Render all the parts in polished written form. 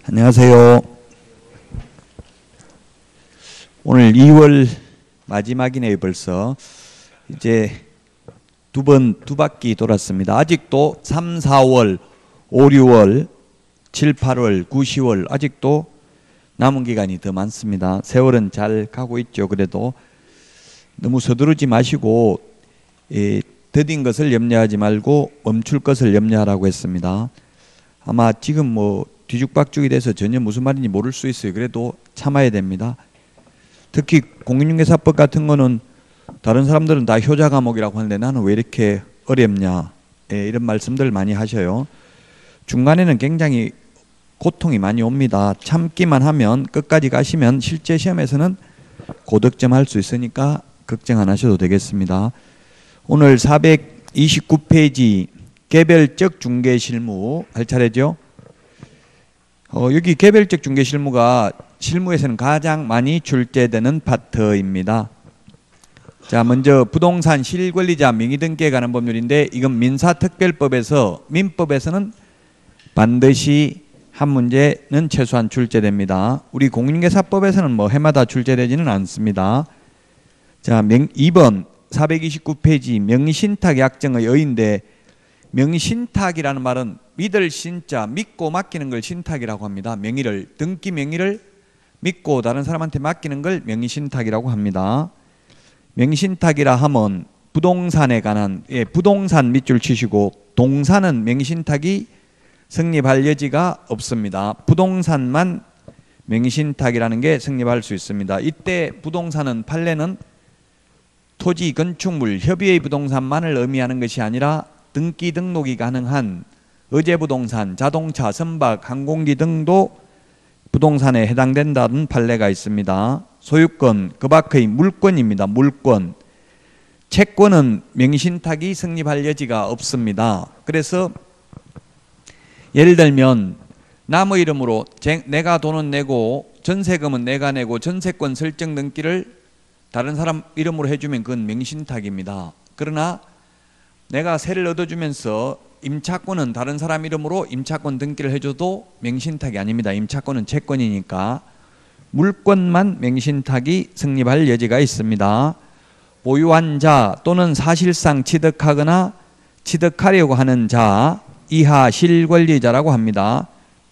안녕하세요. 오늘 2월 마지막이네요. 벌써 이제 두 바퀴 돌았습니다. 아직도 3, 4월, 5, 6월, 7, 8월, 9, 10월 아직도 남은 기간이 더 많습니다. 세월은 잘 가고 있죠. 그래도 너무 서두르지 마시고 더딘 것을 염려하지 말고 멈출 것을 염려하라고 했습니다. 아마 지금 뒤죽박죽이 돼서 전혀 무슨 말인지 모를 수 있어요. 그래도 참아야 됩니다. 특히 공인중개사법 같은 거는 다른 사람들은 다 효자 과목이라고 하는데 나는 왜 이렇게 어렵냐, 이런 말씀들 많이 하셔요. 중간에는 굉장히 고통이 많이 옵니다. 참기만 하면 끝까지 가시면 실제 시험에서는 고득점 할 수 있으니까 걱정 안 하셔도 되겠습니다. 오늘 429페이지 개별적 중개 실무 할 차례죠. 여기 개별적 중개 실무가 실무에서는 가장 많이 출제되는 파트입니다. 자, 먼저 부동산 실권리자 명의등기에 관한 법률인데 이건 민사특별법에서 민법에서는 반드시 한 문제는 최소한 출제됩니다. 우리 공인중개사법에서는 해마다 출제되지는 않습니다. 자, 2번 429페이지 명의신탁 약정의 의인데 명의신탁이라는 말은 믿을 신자, 믿고 맡기는 걸 신탁이라고 합니다. 명의를, 등기 명의를 믿고 다른 사람한테 맡기는 걸 명의신탁이라고 합니다. 명의신탁이라 하면 부동산에 관한, 부동산 밑줄 치시고 동산은 명의신탁이 성립할 여지가 없습니다. 부동산만 명의신탁이라는 게 성립할 수 있습니다. 이때 부동산은 판례는 토지, 건축물, 협의의 부동산만을 의미하는 것이 아니라 등기 등록이 가능한 의제부동산, 자동차, 선박, 항공기 등도 부동산에 해당된다는 판례가 있습니다. 소유권, 그 밖의 물권입니다. 물권. 채권은 명의신탁이 성립할 여지가 없습니다. 그래서 예를 들면 남의 이름으로 내가 돈은 내고 전세금은 내가 내고 전세권 설정 등기를 다른 사람 이름으로 해주면 그건 명의신탁입니다. 그러나 내가 세를 얻어주면서 임차권은 다른 사람 이름으로 임차권 등기를 해줘도 명의신탁이 아닙니다. 임차권은 채권이니까. 물권만 명의신탁이 성립할 여지가 있습니다. 보유한 자 또는 사실상 취득하거나 취득하려고 하는 자 이하 실권리자라고 합니다.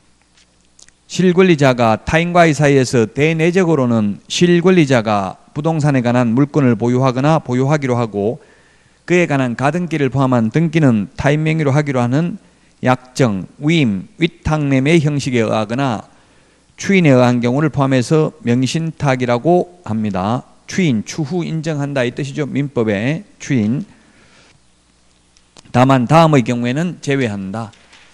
실권리자가 타인과의 사이에서 대내적으로는 실권리자가 부동산에 관한 물권을 보유하거나 보유하기로 하고 그에 관한 가등기를 포함한 등기는 타인 명의로 하기로 하는 약정, 위임, 위탁매매 형식에 의하거나 추인에 의한 경우를 포함해서 명의신탁이라고 합니다. 추인, 추후 인정한다 이 뜻이죠. 민법의 추인. 다만 다음의 경우에는 제외한다.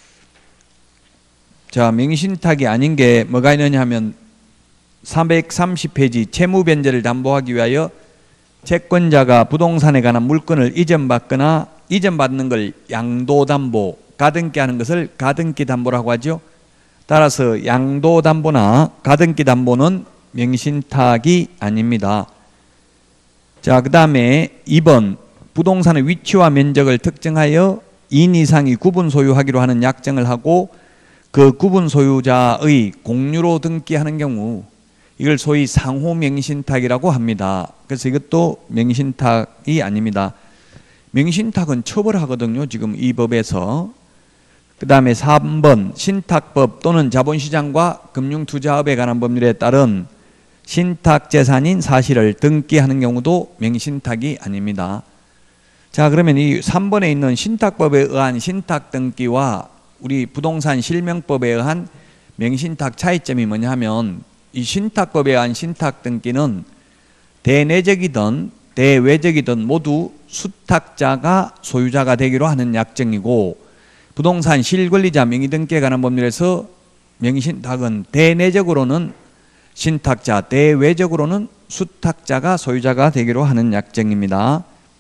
자, 명의신탁이 아닌 게 뭐가 있느냐 하면 330페이지 채무변제를 담보하기 위하여 채권자가 부동산에 관한 물건을 이전받거나 이전받는 걸 양도담보, 가등기하는 것을 가등기담보라고 하죠. 따라서 양도담보나 가등기담보는 명의신탁이 아닙니다. 자, 그 다음에 2번 부동산의 위치와 면적을 특정하여 2인 이상이 구분 소유하기로 하는 약정을 하고 그 구분 소유자의 공유로 등기하는 경우 이걸 소위 상호 명의신탁이라고 합니다. 그래서 이것도 명의신탁이 아닙니다. 명의신탁은 처벌하거든요. 지금 이 법에서. 그 다음에 3번 신탁법 또는 자본시장과 금융투자업에 관한 법률에 따른 신탁재산인 사실을 등기하는 경우도 명의신탁이 아닙니다. 자, 그러면 이 3번에 있는 신탁법에 의한 신탁등기와 우리 부동산 실명법에 의한 명의신탁 차이점이 뭐냐 하면 이 신탁법에 의한 신탁등기는 대내적이든 대외적이든 모두 수탁자가 소유자가 되기로 하는 약정이고 부동산 실권리자 명의등기에 관한 법률에서 명의신탁은 대내적으로는 신탁자, 대외적으로는 수탁자가 소유자가 되기로 하는 약정입니다.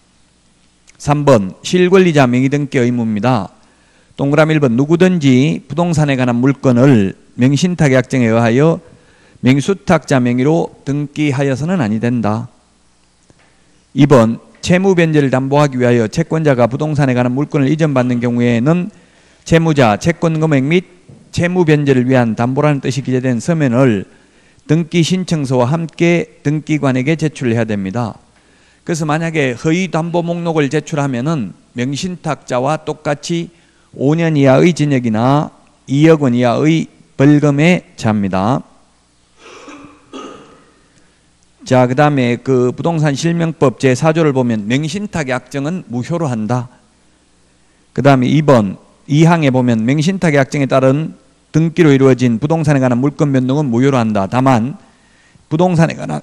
3번 실권리자 명의등기 의무입니다. 동그라미 1번 누구든지 부동산에 관한 물건을 명의신탁 약정에 의하여 명의수탁자 명의로 등기하여서는 아니 된다. 2번 채무변제를 담보하기 위하여 채권자가 부동산에 관한 물건을 이전받는 경우에는 채무자, 채권금액 및 채무 변제를 위한 담보라는 뜻이 기재된 서면을 등기 신청서와 함께 등기관에게 제출해야 됩니다. 그래서 만약에 허위 담보 목록을 제출하면은 명신탁자와 똑같이 5년 이하의 징역이나 2억 원 이하의 벌금에 처합니다. 자, 그 다음에 그 부동산 실명법 제4조를 보면 명신탁 약정은 무효로 한다. 그 다음에 2번 2항에 보면 명신탁 약정에 따른 등기로 이루어진 부동산에 관한 물권 변동은 무효로 한다. 다만 부동산에 관한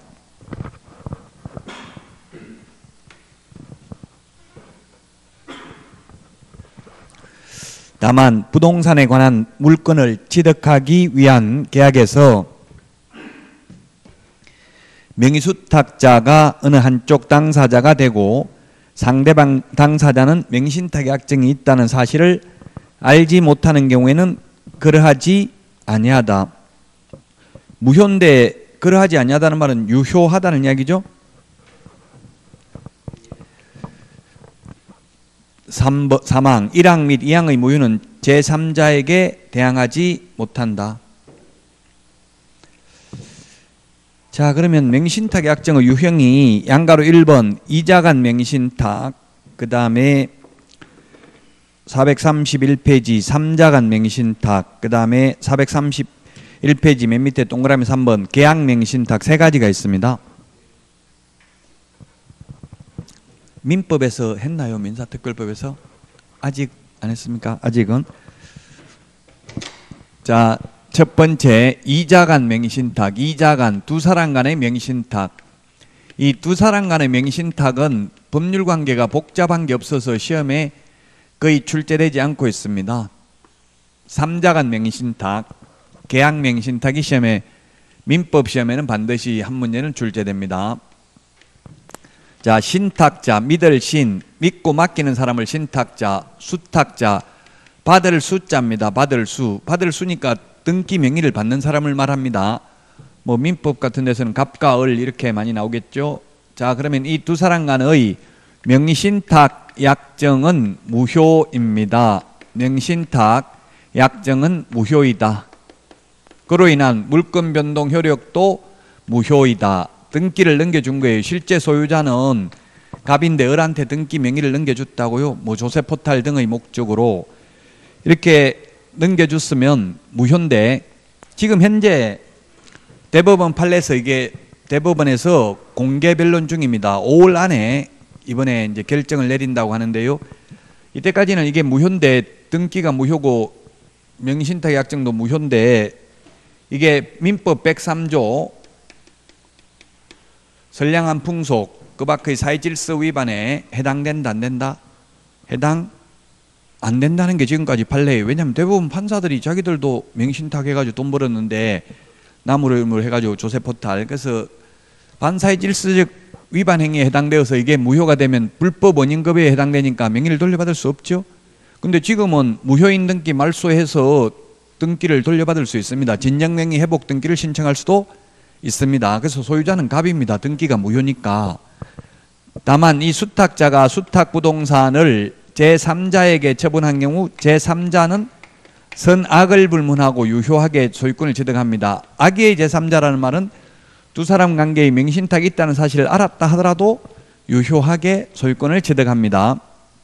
물건을 취득하기 위한 계약에서 명의수탁자가 어느 한쪽 당사자가 되고 상대방 당사자는 명신탁 약정이 있다는 사실을 알지 못하는 경우에는 그러하지 아니하다. 무효인데 그러하지 아니하다는 말은 유효하다는 이야기죠. 3항 1항 및 2항의 무효는 제3자에게 대항하지 못한다. 자, 그러면 명신탁 약정의 유형이 양가로 1번 이자간 명신탁, 그 다음에 431페이지 3자간 명신탁, 그 다음에 431페이지 맨 밑에 동그라미 3번 계약 명신탁 세 가지가 있습니다. 민법에서 했나요? 민사특별법에서? 아직 안 했습니까? 아직은. 자, 첫 번째 이자간 명신탁, 이자간 두 사람 간의 명신탁. 이 두 사람 간의 명신탁은 법률 관계가 복잡한 게 없어서 시험에 거의 출제되지 않고 있습니다. 3자간 명신탁, 계약 명신탁이 시험에 민법 시험에는 반드시 한 문제는 출제됩니다. 자, 신탁자, 믿을 신, 믿고 맡기는 사람을 신탁자, 수탁자, 받을 수자입니다. 받을 수. 받을 수니까 등기 명의를 받는 사람을 말합니다. 뭐 민법 같은 데서는 갑과 을 이렇게 많이 나오겠죠. 자, 그러면 이 두 사람 간의 명의신탁 약정은 무효입니다. 명신탁 약정은 무효이다. 그로 인한 물권 변동 효력도 무효이다. 등기를 넘겨준 거예요. 실제 소유자는 갑인데 을한테 등기 명의를 넘겨줬다고요. 뭐 조세포탈 등의 목적으로 이렇게 넘겨줬으면 무효인데 지금 현재 대법원 판례에서 이게 대법원에서 공개 변론 중입니다. 5월 안에 이번에 이제 결정을 내린다고 하는데요. 이때까지는 이게 무효인데 등기가 무효고 명신탁 약정도 무효인데 이게 민법 103조 선량한 풍속 그 밖의 사회질서 위반에 해당된다 안 된다? 해당 안 된다는 게 지금까지 판례예요. 왜냐하면 대부분 판사들이 자기들도 명신탁 해가지고 돈 벌었는데 나무를 해가지고 조세포탈 그래서 반사회질서적 위반 행위에 해당되어서 이게 무효가 되면 불법 원인급여에 해당되니까 명의를 돌려받을 수 없죠. 근데 지금은 무효인 등기 말소해서 등기를 돌려받을 수 있습니다. 진정명의 회복 등기를 신청할 수도 있습니다. 그래서 소유자는 갑입니다. 등기가 무효니까. 다만 이 수탁자가 수탁부동산을 제3자에게 처분한 경우 제3자는 선악을 불문하고 유효하게 소유권을 취득합니다. 악의 제3자라는 말은 두 사람 관계의 명신탁이 있다는 사실을 알았다 하더라도 유효하게 소유권을 취득합니다.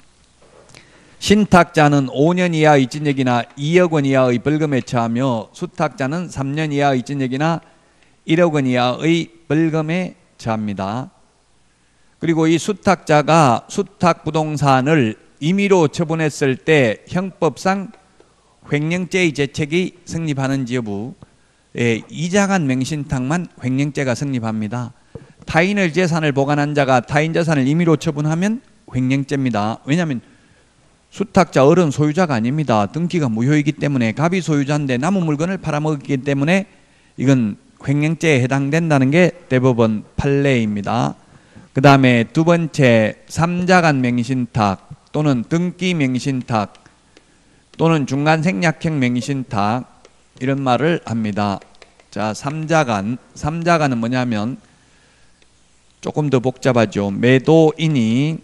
신탁자는 5년 이하의 징역이나 2억 원 이하의 벌금에 처하며 수탁자는 3년 이하의 징역이나 1억 원 이하의 벌금에 처합니다. 그리고 이 수탁자가 수탁부동산을 임의로 처분했을 때 형법상 횡령죄의 죄책이 성립하는지 여부 이자간 명신탁만 횡령죄가 성립합니다. 타인의 재산을 보관한 자가 타인 재산을 임의로 처분하면 횡령죄입니다. 왜냐하면 수탁자 을은 소유자가 아닙니다. 등기가 무효이기 때문에 갑이 소유자인데 남은 물건을 팔아먹었기 때문에 이건 횡령죄에 해당된다는 게 대법원 판례입니다. 그 다음에 두 번째 3자간 명신탁 또는 등기 명신탁 또는 중간생략형 명신탁 이런 말을 합니다. 자, 3자간은 뭐냐면 조금 더 복잡하죠. 매도인이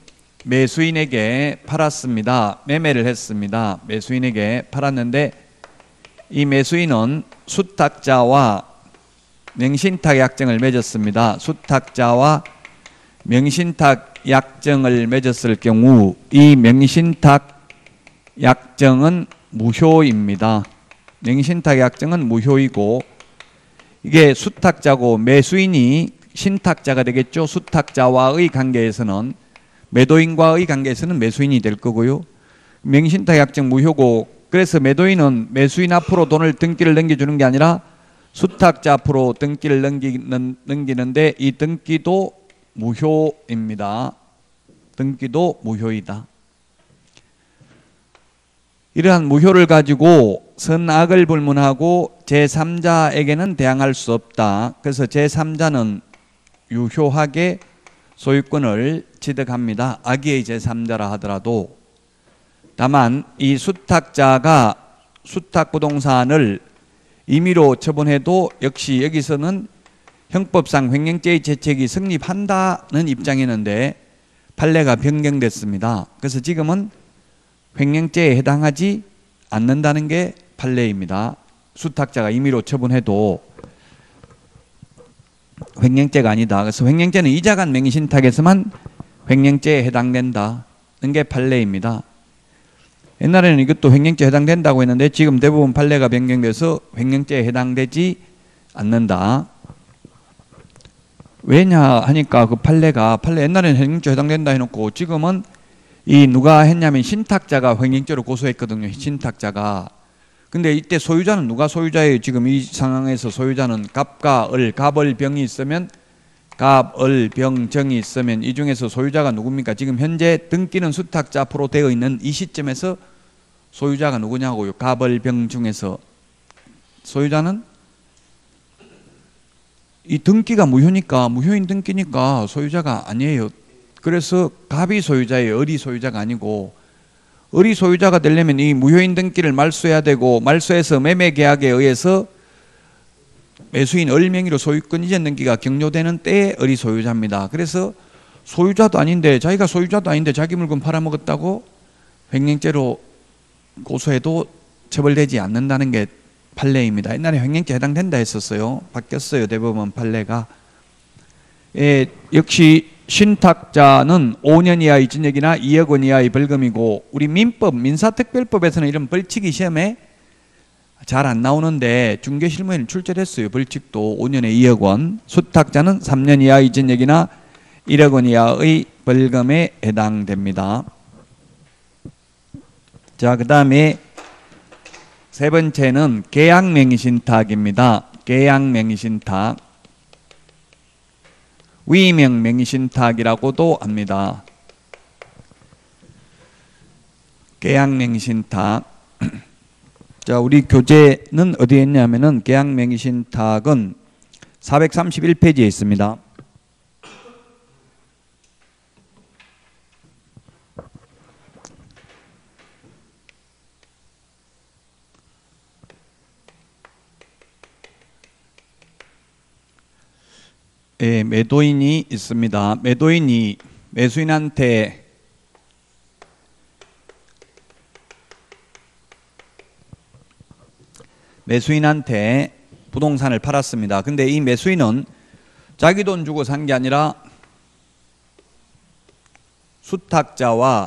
매수인에게 팔았습니다. 매매를 했습니다. 매수인에게 팔았는데 이 매수인은 수탁자와 명신탁 약정을 맺었습니다. 수탁자와 명신탁 약정을 맺었을 경우 이 명신탁 약정은 무효입니다. 명신탁 약정은 무효이고, 이게 수탁자고 매수인이 신탁자가 되겠죠. 수탁자와의 관계에서는, 매도인과의 관계에서는 매수인이 될 거고요. 명신탁 약정 무효고, 그래서 매도인은 매수인 앞으로 등기를 넘겨주는 게 아니라 수탁자 앞으로 등기를 넘기는데 이 등기도 무효입니다. 등기도 무효이다. 이러한 무효를 가지고 선악을 불문하고 제3자에게는 대항할 수 없다. 그래서 제3자는 유효하게 소유권을 취득합니다. 악의의 제3자라 하더라도. 다만 이 수탁자가 수탁부동산을 임의로 처분해도 역시 여기서는 형법상 횡령죄의 죄책이 성립한다는 입장이었는데 판례가 변경됐습니다. 그래서 지금은 횡령죄에 해당하지 않는다는 게 판례입니다. 수탁자가 임의로 처분해도 횡령죄가 아니다. 그래서 횡령죄는 이자간 명의신탁에서만 횡령죄에 해당된다는 게 판례입니다. 옛날에는 이것도 횡령죄에 해당된다고 했는데 지금 대부분 판례가 변경돼서 횡령죄에 해당되지 않는다. 왜냐 하니까 그 판례 옛날에는 횡령죄에 해당된다 해놓고 지금은 이 누가 했냐면 신탁자가 횡령죄로 고소했거든요. 신탁자가. 근데 이때 소유자는 누가 소유자예요? 지금 이 상황에서 소유자는 갑과 을, 갑을병이 있으면 갑, 을, 병, 정이 있으면 이 중에서 소유자가 누굽니까? 지금 현재 등기는 수탁자 앞으로 되어 있는 이 시점에서 소유자가 누구냐고요? 갑, 을, 병 중에서 소유자는 이 등기가 무효니까, 무효인 등기니까 소유자가 아니에요. 그래서 갑이 소유자예요. 을이 소유자가 아니고. 을이 소유자가 되려면 이 무효인 등기를 말소해야 되고, 말소해서 매매계약에 의해서 매수인 을 명의로 소유권 이전 등기가 격려되는 때에 을이 소유자입니다. 그래서 소유자도 아닌데, 자기가 소유자도 아닌데 자기 물건 팔아먹었다고 횡령죄로 고소해도 처벌되지 않는다는 게 판례입니다. 옛날에 횡령죄 해당된다 했었어요. 바뀌었어요. 대법원 판례가. 역시 신탁자는 5년 이하의 징역이나 2억 원 이하의 벌금이고, 우리 민법 민사특별법에서는 이런 벌칙이 시험에 잘 안 나오는데 중개실무에는 출제됐어요. 벌칙도 5년에 2억 원, 수탁자는 3년 이하의 징역이나 1억 원 이하의 벌금에 해당됩니다. 자, 그 다음에 세 번째는 계약명의신탁입니다. 계약명의신탁, 위명명의신탁이라고도 합니다. 계약명의신탁. 자, 우리 교재는 어디에 있냐면은 계약명의신탁은 431페이지에 있습니다. 예, 매도인이 있습니다. 매도인이 매수인한테 부동산을 팔았습니다. 근데 이 매수인은 자기 돈 주고 산 게 아니라 수탁자와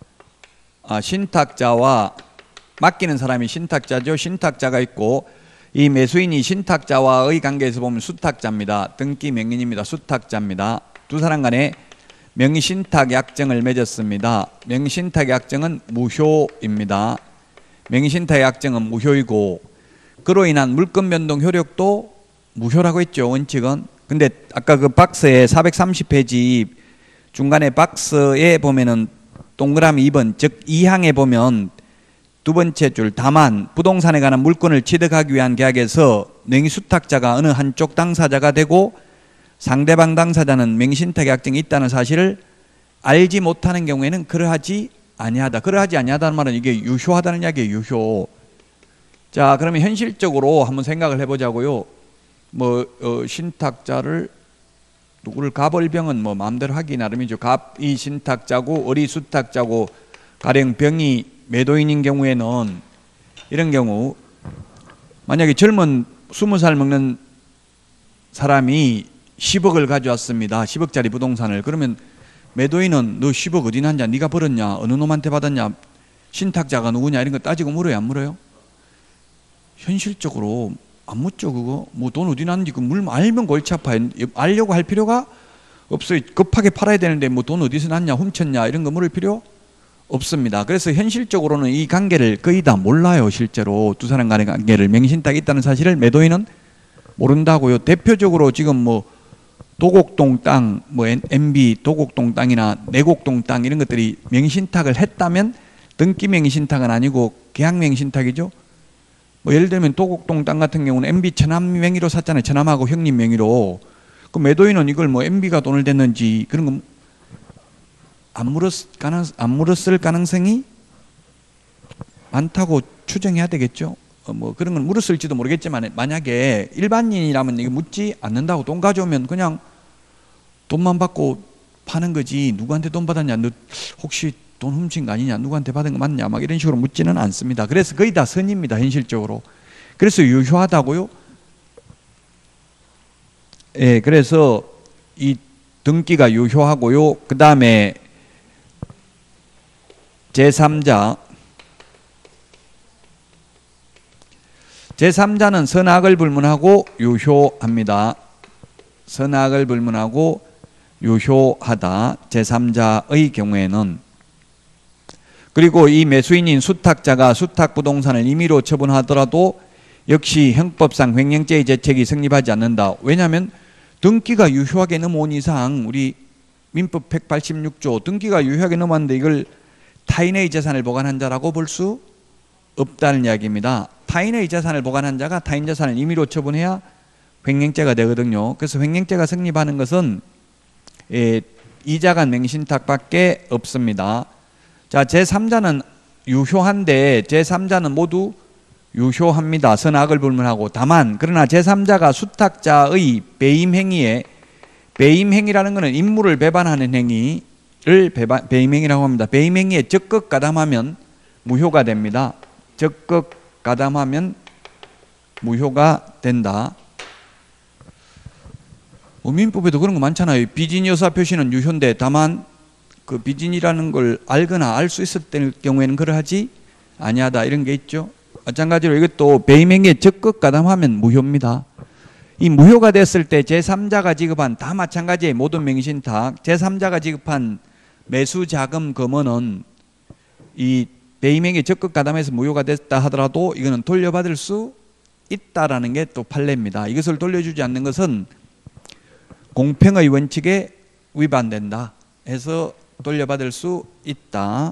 신탁자와 맡기는 사람이 신탁자죠. 신탁자가 있고, 이 매수인이 신탁자와의 관계에서 보면 수탁자입니다. 등기 명의인입니다. 수탁자입니다. 두 사람 간에 명의신탁 약정을 맺었습니다. 명의신탁 약정은 무효입니다. 명의신탁 약정은 무효이고, 그로 인한 물권 변동 효력도 무효라고 했죠. 원칙은. 근데 아까 그 박스에 430페이지 중간에 박스에 보면은 동그라미 2번, 즉 2항에 보면 두 번째 줄, 다만 부동산에 관한 물권을 취득하기 위한 계약에서 명의수탁자가 어느 한쪽 당사자가 되고 상대방 당사자는 명의신탁 약정이 있다는 사실을 알지 못하는 경우에는 그러하지 아니하다. 그러하지 아니하다는 말은 이게 유효하다는 이야기예요. 유효. 자, 그러면 현실적으로 한번 생각을 해보자고요. 신탁자를 누구를 갑을병은 마음대로 하기 나름이죠. 갑이 신탁자고 을이 수탁자고, 가령 병이 매도인인 경우에는 이런 경우 만약에 젊은 20살 먹는 사람이 10억을 가져왔습니다. 10억짜리 부동산을. 그러면 매도인은 너 10억 어디 났냐? 네가 벌었냐? 어느 놈한테 받았냐? 신탁자가 누구냐? 이런 거 따지고 물어요? 안 물어요? 현실적으로 안 묻죠. 그거 뭐 돈 어디 났는지 그 물 알면 골치 아파요. 알려고 할 필요가 없어요. 급하게 팔아야 되는데 뭐 돈 어디서 났냐? 훔쳤냐? 이런 거 물을 필요 없습니다. 그래서 현실적으로는 이 관계를 거의 다 몰라요. 실제로 두 사람 간의 관계를, 명신탁이 있다는 사실을 매도인은 모른다고요. 대표적으로 지금 뭐 도곡동 땅, 뭐 MB 도곡동 땅이나 내곡동 땅 이런 것들이 명신탁을 했다면 등기 명신탁은 아니고 계약 명신탁이죠. 뭐 예를 들면 도곡동 땅 같은 경우는 MB 처남 명의로 샀잖아요. 처남하고 형님 명의로. 그 매도인은 이걸 뭐 MB가 돈을 댔는지 그런 거 안 물었을 가능성이 많다고 추정해야 되겠죠. 뭐 그런 건 물었을지도 모르겠지만 만약에 일반인이라면 이거 묻지 않는다고. 돈 가져오면 그냥 돈만 받고 파는 거지 누구한테 돈 받았냐, 너 혹시 돈 훔친 거 아니냐, 누구한테 받은 거 맞냐, 막 이런 식으로 묻지는 않습니다. 그래서 거의 다 선입니다. 현실적으로. 그래서 유효하다고요. 예, 그래서 이 등기가 유효하고요. 그 다음에 제3자는 선악을 불문하고 유효합니다. 선악을 불문하고 유효하다. 제3자의 경우에는. 그리고 이 매수인인 수탁자가 수탁부동산을 임의로 처분하더라도 역시 형법상 횡령죄의 죄책이 성립하지 않는다. 왜냐하면 등기가 유효하게 넘어온 이상 우리 민법 186조 등기가 유효하게 넘어왔는데 이걸 타인의 재산을 보관한 자라고 볼 수 없다는 이야기입니다. 타인의 재산을 보관한 자가 타인 재산을 임의로 처분해야 횡령죄가 되거든요. 그래서 횡령죄가 성립하는 것은 이자간 맹신탁밖에 없습니다. 자, 제3자는 유효한데 제3자는 모두 유효합니다. 선악을 불문하고. 다만 그러나 제3자가 수탁자의 배임행위에, 배임행위라는 것은 임무를 배반하는 행위를 배임행위라고 합니다. 배임행위에 적극 가담하면 무효가 됩니다. 적극 가담하면 무효가 된다. 민법에도 그런 거 많잖아요. 비진여사 표시는 유효인데 다만 그 비진이라는 걸 알거나 알 수 있을 경우에는 그러하지 아니하다, 이런 게 있죠. 마찬가지로 이것도 배임행위에 적극 가담하면 무효입니다. 이 무효가 됐을 때 제3자가 지급한, 다 마찬가지의 모든 명신탁, 제3자가 지급한 매수자금 금원은 이 배임행위에 적극 가담해서 무효가 됐다 하더라도 이거는 돌려받을 수 있다라는 게 또 판례입니다. 이것을 돌려주지 않는 것은 공평의 원칙에 위반된다 해서 돌려받을 수 있다.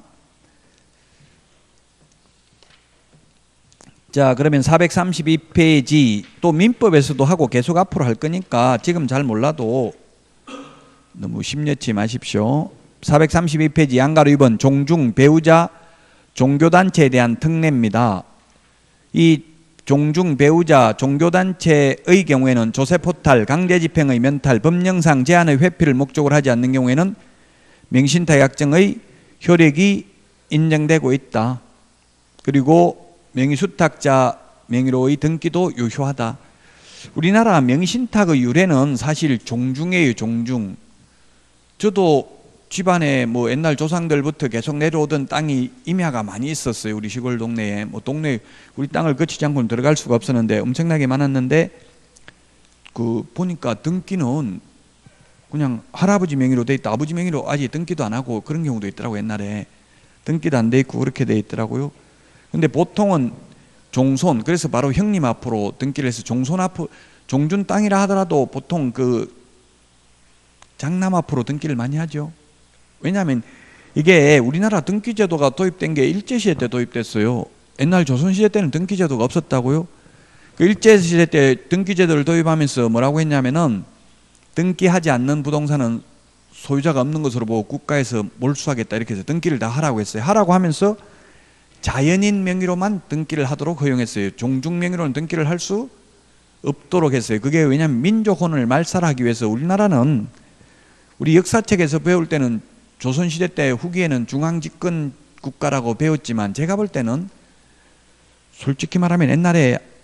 자, 그러면 432페이지 또 민법에서도 하고 계속 앞으로 할 거니까 지금 잘 몰라도 너무 심려치 마십시오. 432페이지 양가로 2번 종중 배우자 종교단체에 대한 특례입니다. 이 종중 배우자 종교단체의 경우에는 조세포탈, 강제집행의 면탈, 법령상 제한의 회피를 목적으로 하지 않는 경우에는 명신탁 약정의 효력이 인정되고 있다. 그리고 명의수탁자 명의로의 등기도 유효하다. 우리나라 명신탁의 유래는 사실 종중이에요. 종중. 저도 집안에 뭐 옛날 조상들부터 계속 내려오던 땅이 임야가 많이 있었어요. 우리 시골 동네에. 뭐 동네 우리 땅을 거치지 않고는 들어갈 수가 없었는데 엄청나게 많았는데 그 보니까 등기는 그냥 할아버지 명의로 돼 있다. 아버지 명의로 아직 등기도 안 하고 그런 경우도 있더라고요. 옛날에 등기도 안 돼 있고 그렇게 돼 있더라고요. 근데 보통은 종손, 그래서 바로 형님 앞으로 등기를 해서 종손 앞으로, 종준 땅이라 하더라도 보통 그 장남 앞으로 등기를 많이 하죠. 왜냐하면 이게 우리나라 등기제도가 도입된 게 일제시대 때 도입됐어요. 옛날 조선시대 때는 등기제도가 없었다고요. 그 일제시대 때 등기제도를 도입하면서 뭐라고 했냐면은 등기하지 않는 부동산은 소유자가 없는 것으로 보고 국가에서 몰수하겠다 이렇게 해서 등기를 다 하라고 했어요. 하라고 하면서 자연인 명의로만 등기를 하도록 허용했어요. 종중 명의로는 등기를 할 수 없도록 했어요. 그게 왜냐하면 민족혼을 말살하기 위해서. 우리나라는 우리 역사책에서 배울 때는 조선시대 때 후기에는 중앙집권 국가라고 배웠지만 제가 볼 때는 솔직히 말하면 옛날에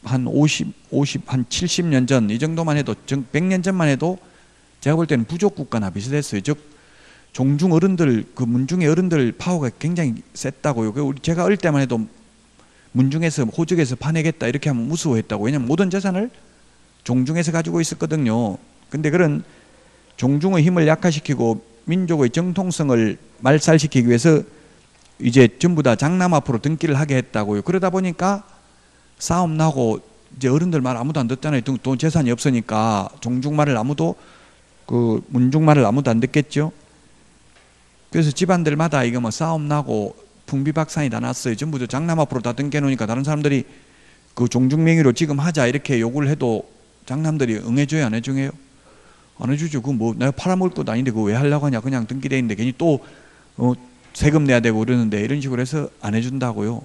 한 70년 전 이 정도만 해도 100년 전만 해도 제가 볼 때는 부족 국가나 비슷했어요. 즉 종중 어른들 그 문중의 어른들 파워가 굉장히 셌다고요. 제가 어릴 때만 해도 문중에서 호적에서 파내겠다 이렇게 하면 무서워했다고. 왜냐하면 모든 재산을 종중에서 가지고 있었거든요. 근데 그런 종중의 힘을 약화시키고 민족의 정통성을 말살시키기 위해서 이제 전부 다 장남 앞으로 등기를 하게 했다고요. 그러다 보니까 싸움 나고 이제 어른들 말 아무도 안 듣잖아요. 돈 재산이 없으니까 종중 말을 아무도 그 문중 말을 아무도 안 듣겠죠. 그래서 집안들마다 이거 뭐 싸움 나고 풍비박산이 다 났어요. 전부 다 장남 앞으로 다 등겨 놓으니까 다른 사람들이 그 종중 명의로 지금 하자 이렇게 요구를 해도 장남들이 응해줘요, 안 해줘요? 안 해주죠. 그 뭐 내가 팔아먹을 것도 아닌데 그거 왜 하려고 하냐. 그냥 등기돼 있는데 괜히 또 세금 내야 되고 그러는데 이런 식으로 해서 안 해준다고요.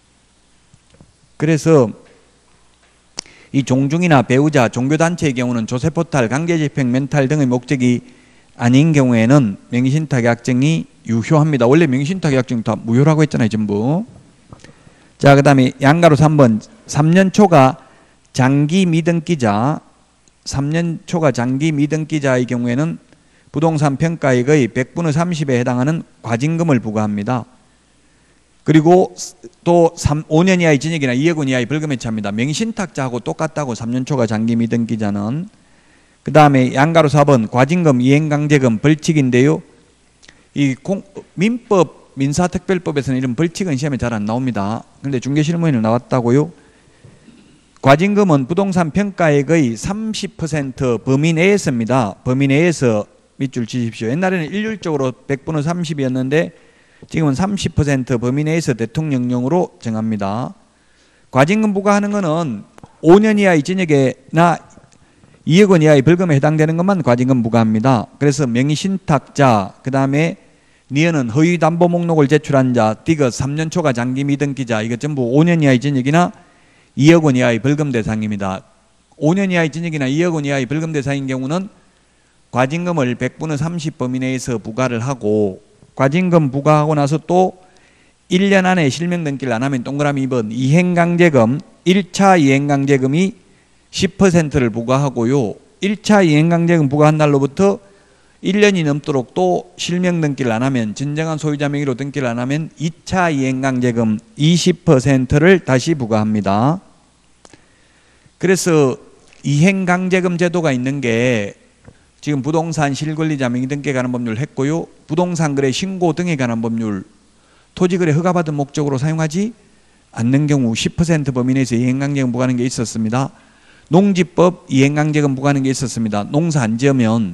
그래서 이 종중이나 배우자, 종교단체의 경우는 조세포탈, 강제집행, 멘탈 등의 목적이 아닌 경우에는 명의신탁약정이 유효합니다. 원래 명의신탁약정 다 무효라고 했잖아요, 전부. 자, 그 다음에 양가로 3번 3년 초과 장기 미등기자, 3년 초과 장기 미등기자의 경우에는 부동산 평가액의 100분의 30에 해당하는 과징금을 부과합니다. 그리고 또 5년 이하의 징역이나 2억 원 이하의 벌금에 처합니다. 명의신탁자하고 똑같다고 3년 초과 장기 미등기자는. 그 다음에 양가로 4번 과징금, 이행강제금, 벌칙인데요. 이 민법, 민사특별법에서는 이런 벌칙은 시험에 잘 안 나옵니다. 그런데 중개실무에는 나왔다고요. 과징금은 부동산 평가액의 30% 범위 내에서입니다. 범위 내에서 밑줄 치십시오. 옛날에는 일률적으로 100분의 30이었는데 지금은 30% 범위 내에서 대통령령으로 정합니다. 과징금 부과하는 것은 5년 이하의 징역이나 2억 원 이하의 벌금에 해당되는 것만 과징금 부과합니다. 그래서 명의신탁자, 그 다음에 니은은 허위담보 목록을 제출한 자, 디귿 3년 초과 장기 미등기자, 이거 전부 5년 이하의 징역이나 2억 원 이하의 벌금 대상입니다. 5년 이하의 징역이나 2억 원 이하의 벌금 대상인 경우는 과징금을 100분의 30 범위 내에서 부과를 하고, 과징금 부과하고 나서 또 1년 안에 실명 등기를 안 하면 동그라미 2번 이행강제금, 1차 이행강제금이 10%를 부과하고요. 1차 이행강제금 부과한 날로부터 1년이 넘도록 또 실명 등기를 안 하면, 진정한 소유자 명의로 등기를 안 하면 2차 이행강제금 20%를 다시 부과합니다. 그래서 이행강제금 제도가 있는 게 지금 부동산 실권리자 명의 등기에 관한 법률 했고요. 부동산 거래 신고 등에 관한 법률, 토지거래 허가받은 목적으로 사용하지 않는 경우 10% 범위 내에서 이행강제금 부과하는 게 있었습니다. 농지법 이행강제금 부과하는 게 있었습니다. 농사 안 지으면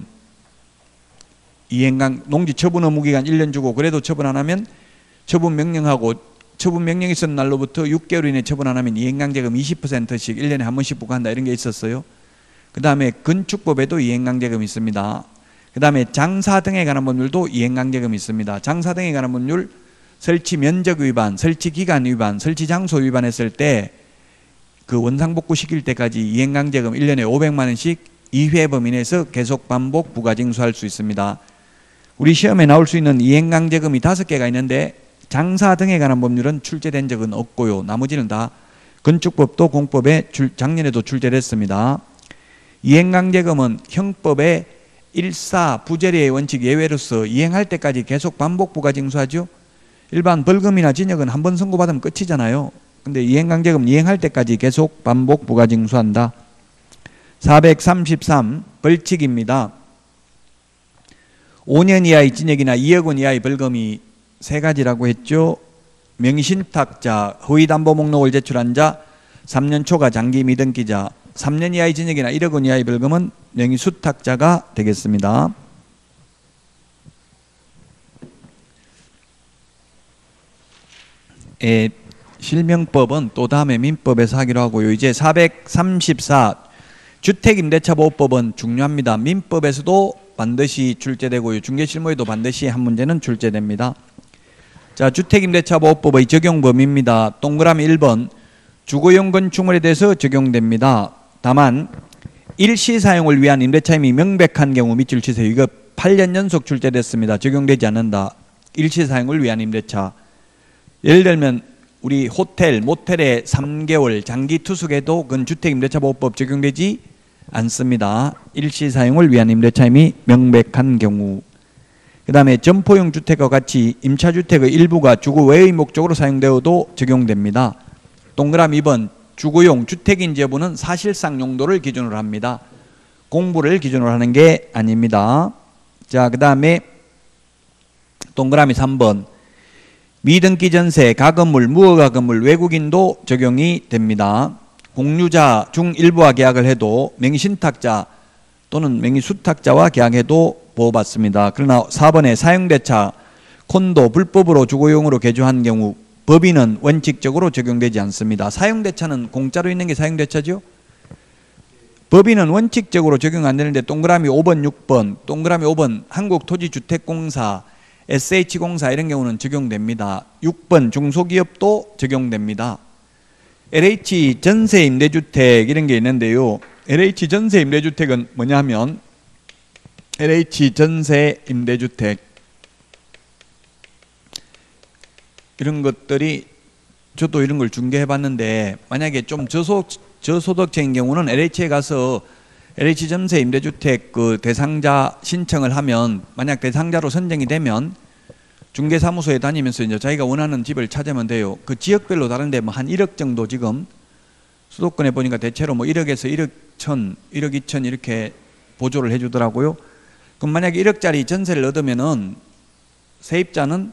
농지 처분 의무 기간 1년 주고 그래도 처분 안 하면 처분 명령하고, 처분 명령이 있었는 날로부터 6개월 이내 처분 안 하면 이행강제금 20%씩 1년에 한 번씩 부과한다, 이런 게 있었어요. 그 다음에 건축법에도 이행강제금이 있습니다. 그 다음에 장사 등에 관한 법률도 이행강제금이 있습니다. 장사 등에 관한 법률, 설치 면적 위반, 설치 기간 위반, 설치 장소 위반했을 때 그 원상복구 시킬 때까지 이행강제금 1년에 500만 원씩 2회 범위 내에서 계속 반복 부과 징수할 수 있습니다. 우리 시험에 나올 수 있는 이행강제금이 5개가 있는데 장사 등에 관한 법률은 출제된 적은 없고요. 나머지는 다 건축법도 공법에 작년에도 출제됐습니다. 이행강제금은 형법의 1사 부재리의 원칙 예외로서 이행할 때까지 계속 반복 부과 징수하죠. 일반 벌금이나 징역은 한 번 선고받으면 끝이잖아요. 근데 이행강제금 이행할 때까지 계속 반복 부과 징수한다. 433 벌칙입니다. 5년 이하의 징역이나 2억 원 이하의 벌금이 3가지라고 했죠. 명의신탁자, 허위담보 목록을 제출한 자, 3년 초과 장기 미등기자, 3년 이하의 징역이나 1억 원 이하의 벌금은 명의수탁자가 되겠습니다. 실명법은 또 다음에 민법에서 하기로 하고요. 이제 434 주택임대차보호법은 중요합니다. 민법에서도 반드시 출제되고요. 중개실무에도 반드시 한 문제는 출제됩니다. 자, 주택임대차보호법의 적용 범위입니다. 동그라미 1번 주거용 건축물에 대해서 적용됩니다. 다만 일시 사용을 위한 임대차임이 명백한 경우 밑줄 치세요. 이거 8년 연속 출제됐습니다. 적용되지 않는다. 일시 사용을 위한 임대차. 예를 들면 우리 호텔, 모텔에 3개월 장기 투숙에도 그건 주택임대차보호법 적용되지 않습니다. 일시 사용을 위한 임대차임이 명백한 경우. 그 다음에 점포용 주택과 같이 임차주택의 일부가 주거 외의 목적으로 사용되어도 적용됩니다. 동그라미 2번 주거용 주택인지 여부는 사실상 용도를 기준으로 합니다. 공부를 기준으로 하는 게 아닙니다. 자, 그 다음에 동그라미 3번 미등기 전세, 가건물, 무허가건물, 외국인도 적용이 됩니다. 공유자 중 일부와 계약을 해도 명의신탁자 또는 명의수탁자와 계약해도 보호받습니다. 그러나 4번에 사용대차, 콘도 불법으로 주거용으로 개조한 경우 법인은 원칙적으로 적용되지 않습니다. 사용대차는 공짜로 있는 게 사용대차죠? 법인은 원칙적으로 적용 안 되는데 동그라미 5번, 6번, 동그라미 5번 한국토지주택공사, SH공사 이런 경우는 적용됩니다. 6번 중소기업도 적용됩니다. LH 전세임대주택 이런 게 있는데요. LH 전세임대주택은 뭐냐면 LH 전세임대주택 이런 것들이 저도 이런 걸 중개해 봤는데 만약에 좀 저소득층인 경우는 LH에 가서 LH 전세 임대주택 그 대상자 신청을 하면 만약 대상자로 선정이 되면 중개사무소에 다니면서 이제 자기가 원하는 집을 찾으면 돼요. 그 지역별로 다른데 뭐 한 1억 정도 지금 수도권에 보니까 대체로 뭐 1억에서 1억 1천, 1억 2천 이렇게 보조를 해주더라고요. 그럼 만약에 1억짜리 전세를 얻으면은 세입자는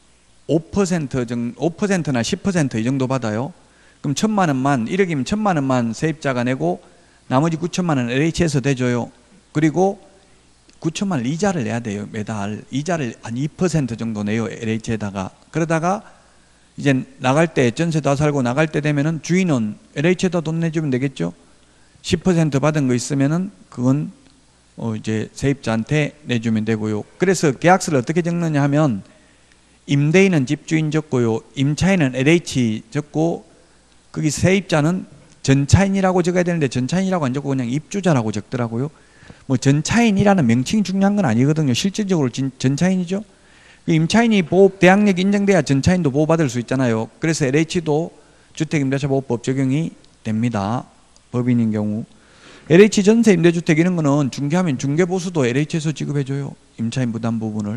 5%나 10% 이 정도 받아요. 그럼 1,000만 원만 1억이면 1,000만 원만 세입자가 내고 나머지 9천만 원 LH에서 대줘요. 그리고 9천만 원 이자를 내야 돼요. 매달 이자를 한 2% 정도 내요. LH에다가. 그러다가 이제 나갈 때 전세 다 살고 나갈 때 되면은 주인은 LH에다 돈 내주면 되겠죠. 10% 받은 거 있으면은 그건 이제 세입자한테 내주면 되고요. 그래서 계약서를 어떻게 적느냐 하면 임대인은 집주인 적고요. 임차인은 LH 적고 거기 세입자는 전차인이라고 적어야 되는데 전차인이라고 안 적고 그냥 입주자라고 적더라고요. 뭐 전차인이라는 명칭이 중요한 건 아니거든요. 실질적으로 전차인이죠. 임차인이 대항력이 인정돼야 전차인도 보호받을 수 있잖아요. 그래서 LH도 주택임대차보호법 적용이 됩니다. 법인인 경우. LH 전세 임대주택 이런 거는 중개하면 중개보수도 LH에서 지급해줘요. 임차인 부담 부분을.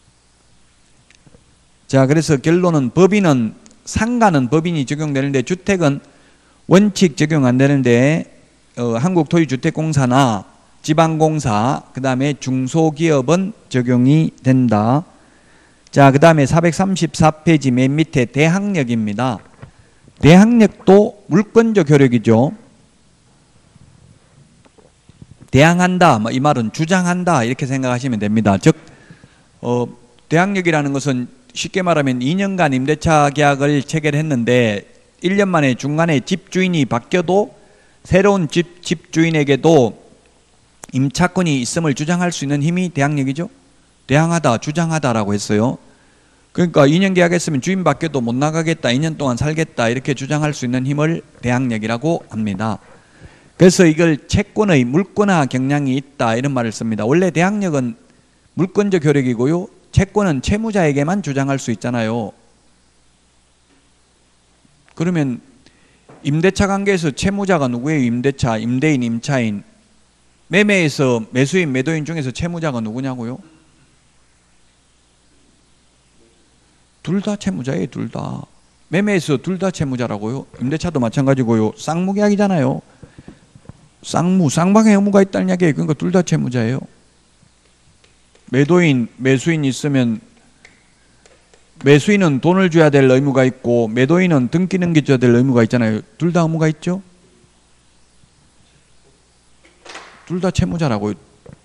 자, 그래서 결론은 법인은 상가는 법인이 적용되는데 주택은 원칙 적용 안 되는데 한국토지주택공사나 지방공사 그 다음에 중소기업은 적용이 된다. 자, 그 다음에 434페이지 맨 밑에 대항력입니다. 대항력도 물권적 효력이죠. 대항한다, 이 말은 주장한다 이렇게 생각하시면 됩니다. 즉 대항력이라는 것은 쉽게 말하면 2년간 임대차 계약을 체결했는데 1년 만에 중간에 집주인이 바뀌어도 새로운 집주인에게도 임차권이 있음을 주장할 수 있는 힘이 대항력이죠. 대항하다, 주장하다라고 했어요. 그러니까 2년 계약했으면 주인 바뀌어도 못 나가겠다, 2년 동안 살겠다 이렇게 주장할 수 있는 힘을 대항력이라고 합니다. 그래서 이걸 채권의 물권화 경향이 있다 이런 말을 씁니다. 원래 대항력은 물권적 효력이고요. 채권은 채무자에게만 주장할 수 있잖아요. 그러면 임대차 관계에서 채무자가 누구예요? 임대차, 임대인, 임차인. 매매에서 매수인, 매도인 중에서 채무자가 누구냐고요? 둘 다 채무자예요. 둘 다. 매매에서 둘 다 채무자라고요. 임대차도 마찬가지고요. 쌍무계약이잖아요. 쌍방의 의무가 있다는 이야기예요. 그러니까 둘 다 채무자예요. 매도인, 매수인 있으면 매수인은 돈을 줘야 될 의무가 있고 매도인은 등기 넘겨줘야 될 의무가 있잖아요. 둘 다 의무가 있죠? 둘 다 채무자라고요.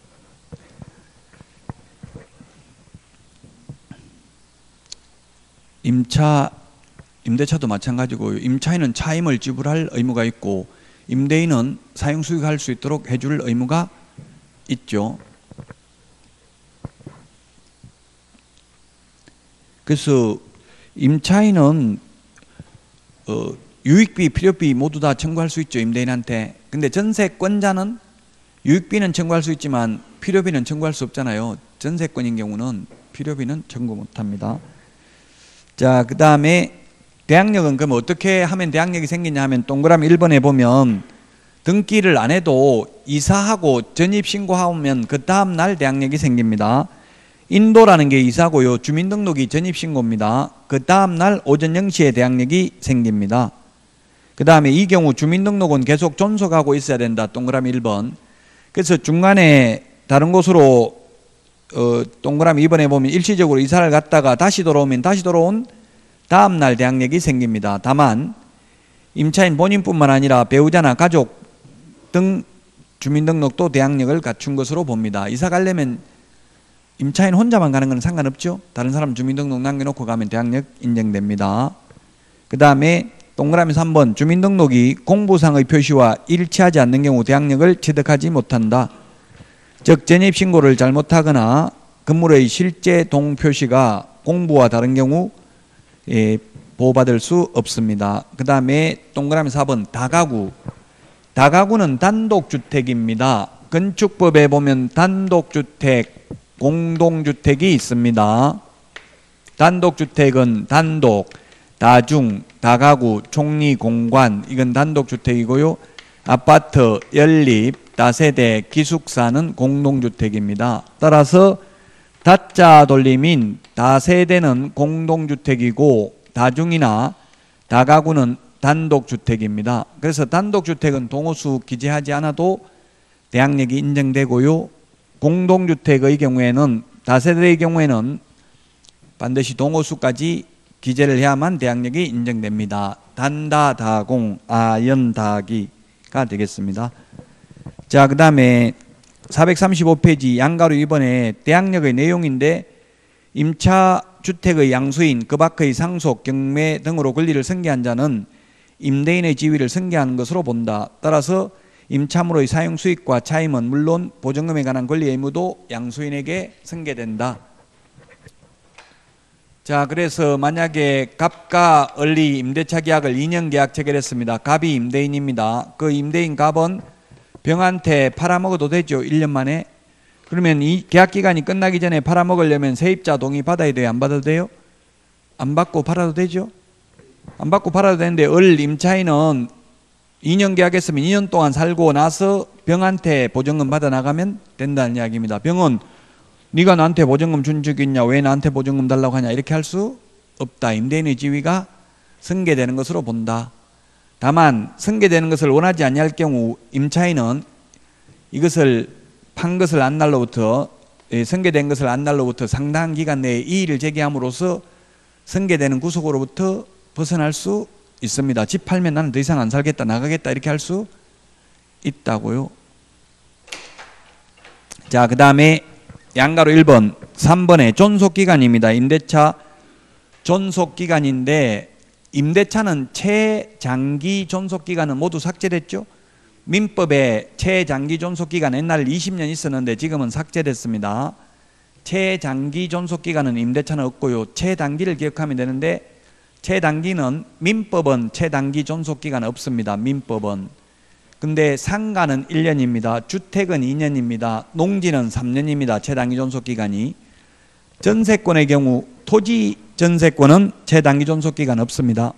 임대차도 마찬가지고요. 임차인은 차임을 지불할 의무가 있고 임대인은 사용 수익할 수 있도록 해줄 의무가 있죠. 그래서 임차인은 유익비, 필요비 모두 다 청구할 수 있죠. 임대인한테. 근데 전세권자는 유익비는 청구할 수 있지만 필요비는 청구할 수 없잖아요. 전세권인 경우는 필요비는 청구 못합니다. 자, 그 다음에 대항력은 그럼 어떻게 하면 대항력이 생기냐 하면 동그라미 1번에 보면 등기를 안 해도 이사하고 전입신고하면 그 다음날 대항력이 생깁니다. 인도라는 게 이사고요. 주민등록이 전입신고입니다. 그 다음날 오전 0시에 대항력이 생깁니다. 그 다음에 이 경우 주민등록은 계속 존속하고 있어야 된다. 동그라미 1번. 그래서 중간에 다른 곳으로 동그라미 2번에 보면 일시적으로 이사를 갔다가 다시 돌아오면 다시 돌아온 다음날 대항력이 생깁니다. 다만 임차인 본인뿐만 아니라 배우자나 가족 등 주민등록도 대항력을 갖춘 것으로 봅니다. 이사 가려면 임차인 혼자만 가는 건 상관없죠. 다른 사람 주민등록 남겨놓고 가면 대항력 인정됩니다. 그 다음에 동그라미 3번 주민등록이 공부상의 표시와 일치하지 않는 경우 대항력을 취득하지 못한다. 즉 전입신고를 잘못하거나 건물의 실제 동표시가 공부와 다른 경우 보호받을 수 없습니다. 그 다음에 동그라미 4번 다가구. 다가구는 단독주택입니다. 건축법에 보면 단독주택, 공동주택이 있습니다. 단독주택은 단독, 다중, 다가구, 총리, 공관 이건 단독주택이고요. 아파트, 연립, 다세대, 기숙사는 공동주택입니다. 따라서 다자 돌림인 다세대는 공동주택이고 다중이나 다가구는 단독주택입니다. 그래서 단독주택은 동호수 기재하지 않아도 대항력이 인정되고요. 공동주택의 경우에는 다세대의 경우에는 반드시 동호수까지 기재를 해야만 대항력이 인정됩니다. 단다, 다공, 아연, 다기가 되겠습니다. 자, 그 다음에 435페이지 양가로 2번에 대항력의 내용인데 임차 주택의 양수인 그 밖의 상속, 경매 등으로 권리를 승계한 자는 임대인의 지위를 승계하는 것으로 본다. 따라서 임차물의 사용 수익과 차임은 물론 보증금에 관한 권리 의무도 양수인에게 승계된다. 자, 그래서 만약에 갑과 을이 임대차 계약을 2년 계약 체결했습니다. 갑이 임대인입니다. 그 임대인 갑은 병한테 팔아먹어도 되죠. 1년 만에. 그러면 이 계약 기간이 끝나기 전에 팔아먹으려면 세입자 동의 받아야 돼요? 안 받아도 돼요? 안 받고 팔아도 되죠? 안 받고 팔아도 되는데 을 임차인은 2년 계약했으면 2년 동안 살고 나서 병한테 보증금 받아 나가면 된다는 이야기입니다. 병은 네가 나한테 보증금 준 적이 있냐, 왜 나한테 보증금 달라고 하냐 이렇게 할 수 없다. 임대인의 지위가 승계되는 것으로 본다. 다만 승계되는 것을 원하지 아니할 경우 임차인은 이것을 판 것을 안 날로부터 승계된 것을 안 날로부터 상당한 기간 내에 이의를 제기함으로써 승계되는 구속으로부터 벗어날 수 있습니다. 집 팔면 나는 더 이상 안 살겠다, 나가겠다 이렇게 할 수 있다고요. 자, 그 다음에 양가로 1번 3번에 존속기간입니다. 임대차 존속기간인데 임대차는 최장기 존속기간은 모두 삭제됐죠. 민법에 최장기 존속기간 옛날 20년 있었는데 지금은 삭제됐습니다. 최장기 존속기간은 임대차는 없고요. 최단기를 기억하면 되는데 최단기는 민법은 최단기 존속기간 없습니다. 민법은. 근데 상가는 1년입니다. 주택은 2년입니다. 농지는 3년입니다. 최단기 존속기간이. 전세권의 경우 토지 전세권은 최단기 존속기간 없습니다.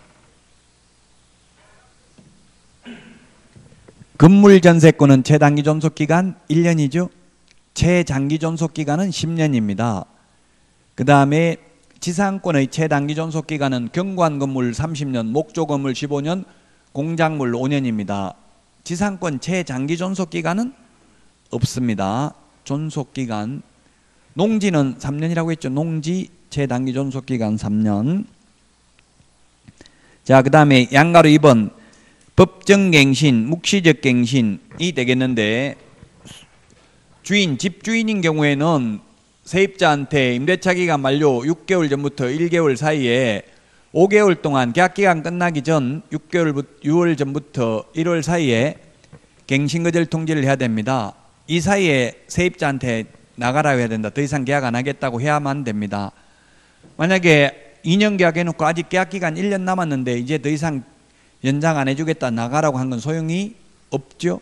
건물 전세권은 최단기 존속기간 1년이죠. 최장기 존속기간은 10년입니다. 그 다음에 지상권의 최단기 존속기간은 경관 건물 30년, 목조 건물 15년, 공작물 5년입니다. 지상권 최장기 존속기간은 없습니다. 존속기간. 농지는 3년이라고 했죠. 농지 최단기 존속기간 3년. 자, 그 다음에 양가로 2번 법정갱신, 묵시적 갱신이 되겠는데 주인, 집주인인 경우에는 세입자한테 임대차 기간 만료 6개월 전부터 1개월 사이에 5개월 동안 계약기간 끝나기 전 6월 전부터 1월 사이에 갱신거절 통지를 해야 됩니다. 이 사이에 세입자한테 나가라고 해야 된다. 더 이상 계약 안 하겠다고 해야만 됩니다. 만약에 2년 계약해놓고 아직 계약기간 1년 남았는데 이제 더 이상 연장 안 해주겠다 나가라고 한 건 소용이 없죠.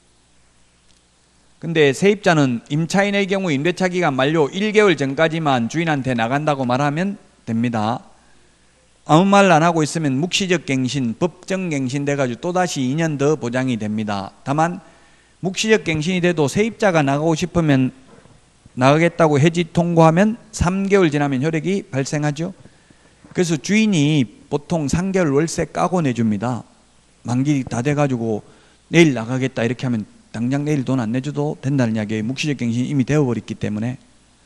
근데 세입자는 임차인의 경우 임대차 기간 만료 1개월 전까지만 주인한테 나간다고 말하면 됩니다. 아무 말 안 하고 있으면 묵시적 갱신, 법정 갱신 돼가지고 또다시 2년 더 보장이 됩니다. 다만 묵시적 갱신이 돼도 세입자가 나가고 싶으면 나가겠다고 해지 통고하면 3개월 지나면 효력이 발생하죠. 그래서 주인이 보통 3개월 월세 까고 내줍니다. 만기 다 돼가지고 내일 나가겠다 이렇게 하면 당장 내일 돈 안 내줘도 된다는 이야기예요. 묵시적 갱신이 이미 되어버렸기 때문에.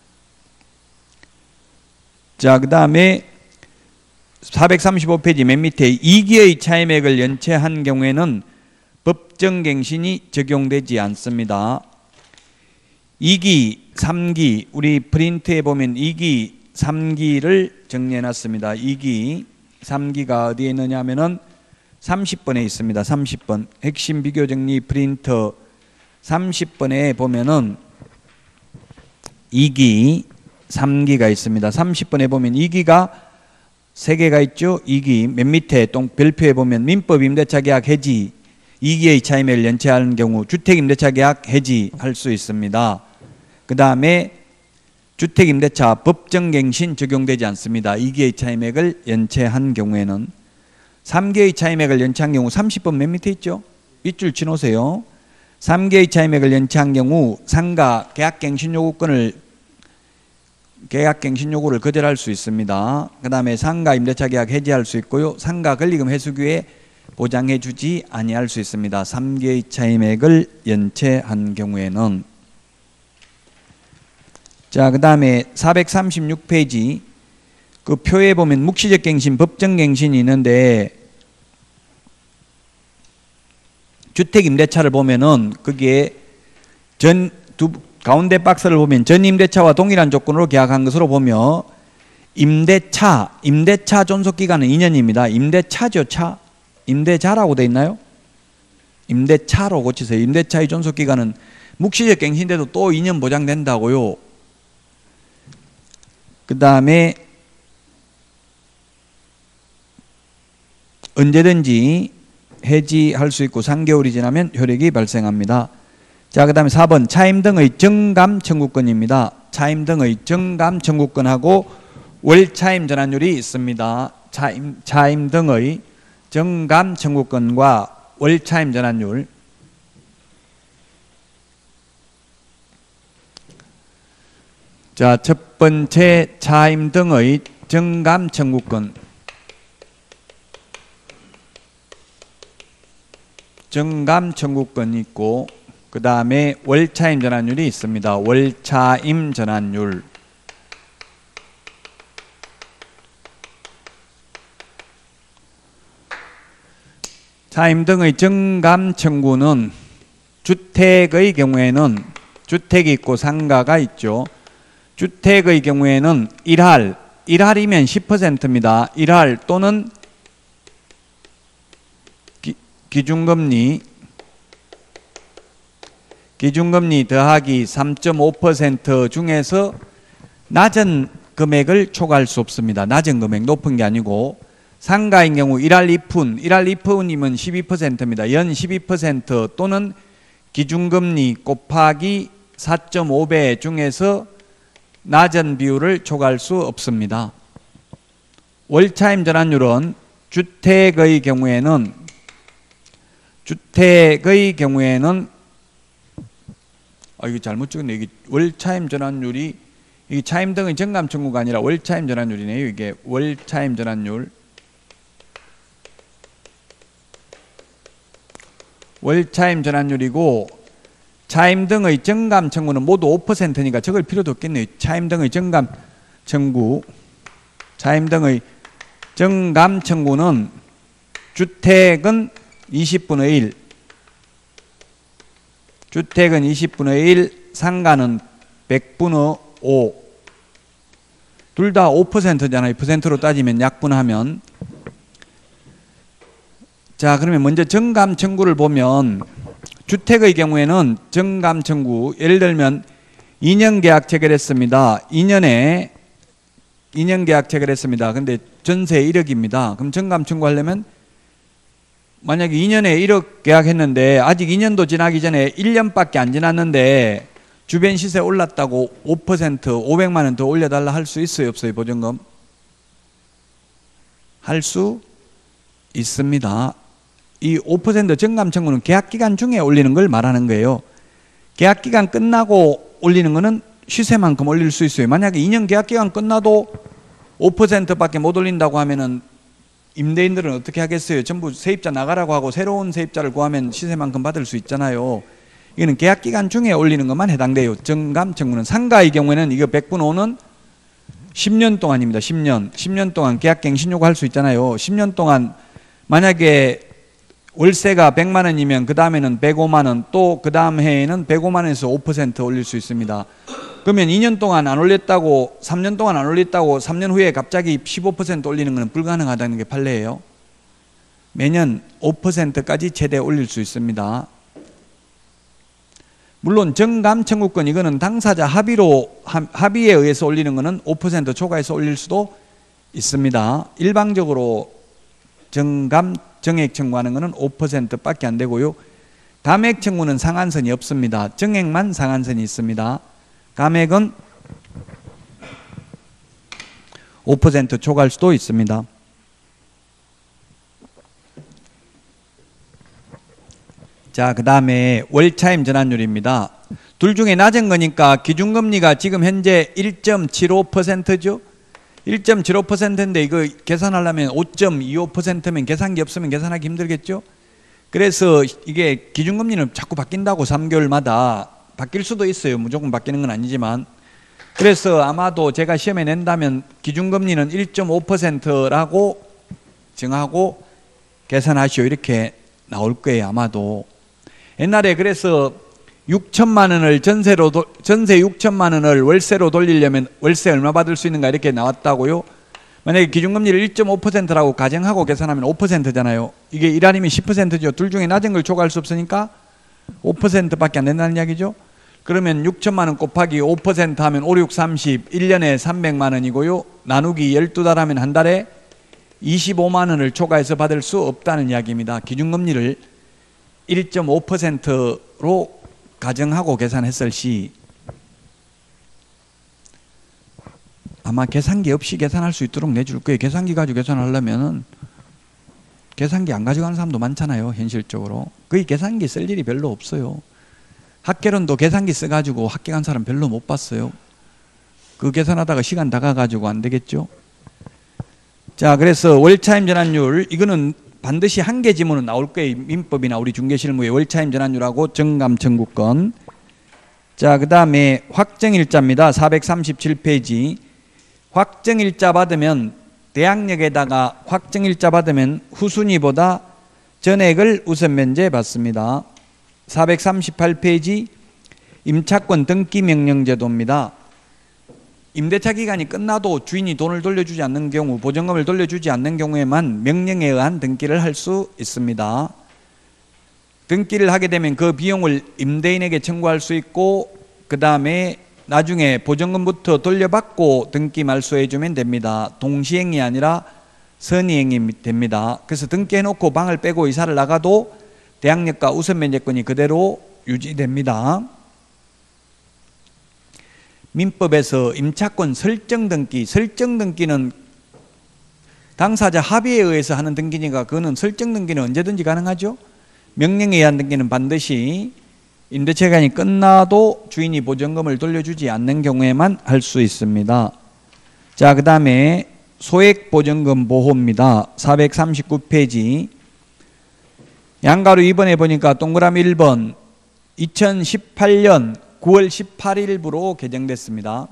자, 그 다음에 435페이지 맨 밑에 2기의 차임액을 연체한 경우에는 법정갱신이 적용되지 않습니다. 2기, 3기, 우리 프린트에 보면 2기, 3기를 정리해놨습니다. 2기, 3기가 어디에 있느냐 하면은 30번에 있습니다. 30번. 핵심 비교정리 프린터 30번에 보면은 2기, 3기가 있습니다. 30번에 보면 2기가 3개가 있죠. 2기 맨 밑에 별표에 보면 민법 임대차 계약 해지 2기의 차임액을 연체하는 경우 주택 임대차 계약 해지할 수 있습니다. 그 다음에 주택 임대차 법정갱신 적용되지 않습니다. 2기의 차임액을 연체한 경우에는 3기의 차임액을 연체한 경우 30번 맨 밑에 있죠. 밑줄 치놓으세요. 3기의 차임액을 연체한 경우 상가 계약갱신 요구를 거절할 수 있습니다. 그 다음에 상가 임대차 계약 해지할 수 있고요. 상가 권리금 회수기에 보장해 주지 아니할 수 있습니다. 3기의 차임액을 연체한 경우에는. 자, 그 다음에 436페이지 그 표에 보면 묵시적 갱신, 법정 갱신이 있는데 주택 임대차를 보면은 거기에 가운데 박스를 보면 전 임대차와 동일한 조건으로 계약한 것으로 보며 임대차 존속 기간은 2년입니다. 임대차죠, 차. 임대자라고 돼 있나요? 임대차로 고치세요. 임대차의 존속 기간은 묵시적 갱신돼도 또 2년 보장된다고요. 그 다음에 언제든지 해지할 수 있고 3개월이 지나면 효력이 발생합니다. 자, 그 다음에 4번 차임 등의 정감 청구권입니다. 차임 등의 정감 청구권하고 월차임 전환율이 있습니다. 차임 등의 정감 청구권과 월차임 전환율. 자, 첫 번째 차임 등의 정감 청구권. 정감 청구권이 있고 그 다음에 월차임 전환율이 있습니다. 월차임 전환율. 차임 등의 정감 청구는 주택의 경우에는 주택이 있고 상가가 있죠. 주택의 경우에는 1할, 1할이면 10%입니다. 1할 또는 기준금리 더하기 3.5% 중에서 낮은 금액을 초과할 수 없습니다. 낮은 금액, 높은 게 아니고 상가인 경우 1할 2푼이면 12%입니다. 연 12% 또는 기준금리 곱하기 4.5배 중에서 낮은 비율을 초과할 수 없습니다. 월차임 전환율은 주택의 경우에는 이거 잘못 찍었네. 이게 월차임 전환율이 이게 차임 등의 정감 청구가 아니라 월차임 전환율이네요. 이게 월차임 전환율. 월차임 전환율이고 차임 등의 정감 청구는 모두 5%니까 적을 필요도 없겠네요. 차임 등의 정감 청구. 차임 등의 정감 청구는 주택은 20분의 1. 주택은 20분의 1, 상가는 100분의 5. 둘 다 5%잖아요. 퍼센트로 따지면 약분하면. 자, 그러면 먼저 정감 청구를 보면 주택의 경우에는 정감 청구, 예를 들면 2년 계약 체결했습니다. 2년 계약 체결했습니다. 근데 전세 1억입니다. 그럼 정감 청구하려면 만약에 2년에 1억 계약했는데 아직 2년도 지나기 전에 1년밖에 안 지났는데 주변 시세 올랐다고 5% 500만 원 더 올려달라 할 수 있어요, 없어요? 보증금 할 수 있습니다. 이 5% 정감 청구는 계약기간 중에 올리는 걸 말하는 거예요. 계약기간 끝나고 올리는 거는 시세만큼 올릴 수 있어요. 만약에 2년 계약기간 끝나도 5%밖에 못 올린다고 하면은 임대인들은 어떻게 하겠어요? 전부 세입자 나가라고 하고 새로운 세입자를 구하면 시세만큼 받을 수 있잖아요. 이거는 계약기간 중에 올리는 것만 해당돼요. 정감 청구는. 상가의 경우에는 이거 100분 5는 10년 동안입니다. 10년 동안 계약갱신 요구할 수 있잖아요. 10년 동안 만약에 월세가 100만 원이면 그 다음에는 105만 원, 또 그 다음 해에는 105만 원에서 5% 올릴 수 있습니다. 그러면 2년 동안 안 올렸다고, 3년 동안 안 올렸다고 3년 후에 갑자기 15% 올리는 것은 불가능하다는 게 판례예요. 매년 5%까지 최대 올릴 수 있습니다. 물론 정감 청구권, 이거는 당사자 합의에 의해서 올리는 것은 5% 초과해서 올릴 수도 있습니다. 일방적으로 정액 청구하는 것은 5%밖에 안 되고요. 감액 청구는 상한선이 없습니다. 정액만 상한선이 있습니다. 감액은 5% 초과할 수도 있습니다. 자, 그 다음에 월차임 전환율입니다. 둘 중에 낮은 거니까 기준금리가 지금 현재 1.75%죠. 1.75%인데 이거 계산하려면 5.25%면 계산기 없으면 계산하기 힘들겠죠. 그래서 이게 기준금리는 자꾸 바뀐다고 3개월마다 바뀔 수도 있어요. 무조건 바뀌는 건 아니지만. 그래서 아마도 제가 시험에 낸다면 기준금리는 1.5%라고 정하고 계산하시오 이렇게 나올 거예요. 아마도. 옛날에 그래서 6천만 원을 전세 6천만 원을 월세로 돌리려면 월세 얼마 받을 수 있는가 이렇게 나왔다고요. 만약에 기준금리를 1.5%라고 가정하고 계산하면 5%잖아요. 이게 1 아니면 10%죠. 둘 중에 낮은 걸 초과할 수 없으니까 5%밖에 안 된다는 이야기죠. 그러면 6천만 원 곱하기 5% 하면 5, 6, 30, 1년에 300만 원이고요. 나누기 12달 하면 한 달에 25만 원을 초과해서 받을 수 없다는 이야기입니다. 기준금리를 1.5%로 가정하고 계산했을 시 아마 계산기 없이 계산할 수 있도록 내줄 거예요. 계산기 가지고 계산하려면 계산기 안 가져가는 사람도 많잖아요. 현실적으로. 거의 계산기 쓸 일이 별로 없어요. 학개론도 계산기 써가지고 합격한 사람 별로 못 봤어요. 그 계산하다가 시간 다 가가지고 안 되겠죠. 자, 그래서 월차임 전환율, 이거는 반드시 한 개 지문은 나올 거예요. 민법이나 우리 중개실무에 월차임 전환율하고 정감 청구권. 자, 그 다음에 확정일자입니다. 437페이지. 확정일자 받으면 대항력에다가 확정일자 받으면 후순위보다 전액을 우선 면제 받습니다. 438페이지 임차권 등기명령제도입니다. 임대차 기간이 끝나도 주인이 돈을 돌려주지 않는 경우, 보증금을 돌려주지 않는 경우에만 명령에 의한 등기를 할 수 있습니다. 등기를 하게 되면 그 비용을 임대인에게 청구할 수 있고, 그 다음에 나중에 보증금부터 돌려받고 등기 말소해주면 됩니다. 동시행이 아니라 선의행이 됩니다. 그래서 등기해놓고 방을 빼고 이사를 나가도 대항력과 우선면제권이 그대로 유지됩니다. 민법에서 임차권 설정 등기는 당사자 합의에 의해서 하는 등기니까 그거는 설정 등기는 언제든지 가능하죠. 명령에 의한 등기는 반드시 임대차 기간이 끝나도 주인이 보증금을 돌려주지 않는 경우에만 할 수 있습니다. 자, 그 다음에 소액보증금 보호입니다. 439페이지. 양가로 2번에 보니까 동그라미 1번 2018년 9월 18일부로 개정됐습니다.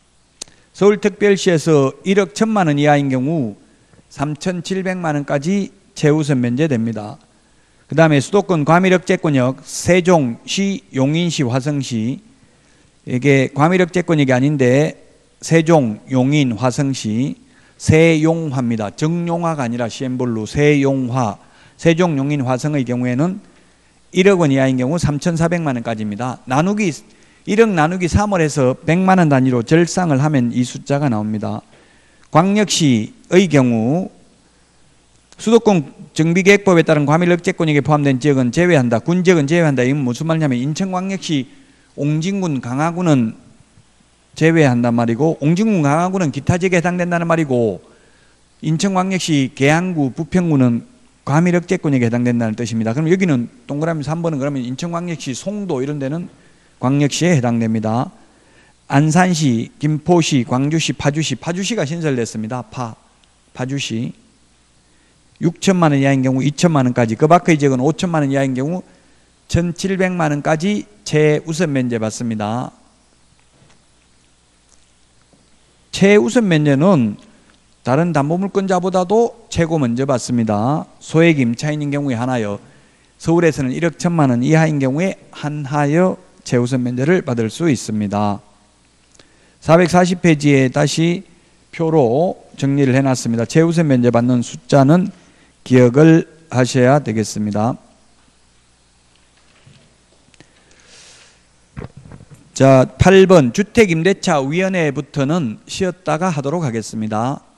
서울특별시에서 1억 1천만 원 이하인 경우 3,700만 원까지 최우선 면제됩니다. 그 다음에 수도권 과밀억제권역 세종시, 용인시, 화성시, 이게 과밀억제권역이 아닌데 세종, 용인, 화성시, 세용화입니다. 정용화가 아니라 시엠볼루 세용화. 세종, 용인, 화성의 경우에는 1억 원 이하인 경우 3,400만 원까지입니다. 1억 나누기 3을 해서 100만 원 단위로 절상을 하면 이 숫자가 나옵니다. 광역시의 경우 수도권 정비계획법에 따른 과밀억제권역에 포함된 지역은 제외한다. 군지역은 제외한다. 이건 무슨 말이냐면 인천광역시 옹진군, 강화군은 제외한단 말이고, 옹진군, 강화군은 기타 지역에 해당된다는 말이고, 인천광역시 계양구 부평구는 과밀억제권역에 해당된다는 뜻입니다. 그럼 여기는 동그라미 3번은 그러면 인천광역시 송도 이런 데는 광역시에 해당됩니다. 안산시, 김포시, 광주시, 파주시가 신설됐습니다. 파주시 6천만 원 이하인 경우 2천만 원까지, 그 밖의 지역은 5천만 원 이하인 경우 1,700만 원까지 최우선 면제 받습니다. 최우선 면제는 다른 담보물권자보다도 최고 먼저 받습니다. 소액 임차인인 경우에 하나여, 서울에서는 1억 1천만 원 이하인 경우에 한하여 최우선 면제를 받을 수 있습니다. 440페이지에 다시 표로 정리를 해놨습니다. 최우선 면제 받는 숫자는 기억을 하셔야 되겠습니다. 자, 8번 주택임대차위원회부터는 쉬었다가 하도록 하겠습니다.